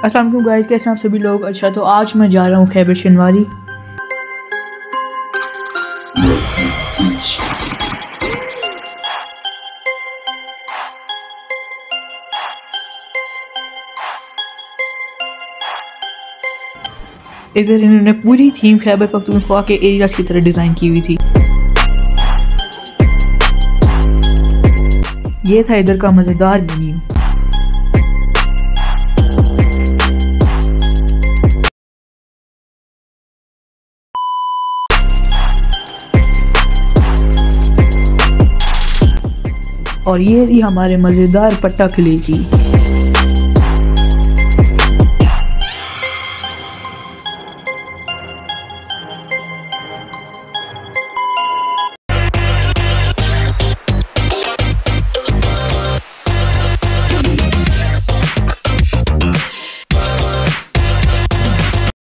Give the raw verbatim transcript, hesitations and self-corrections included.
अस्सलाम वालेकुम गाइस, कैसे हैं आप सभी लोग। अच्छा, तो आज मैं जा रहा हूँ खैबर शनवारी। इधर इन्होंने पूरी थीम खैबर पख्तूनख्वा के एरियाज की तरह डिज़ाइन की हुई थी। ये था इधर का मज़ेदार मेन्यू। और ये थी हमारे मज़ेदार पट्टा कलेजी।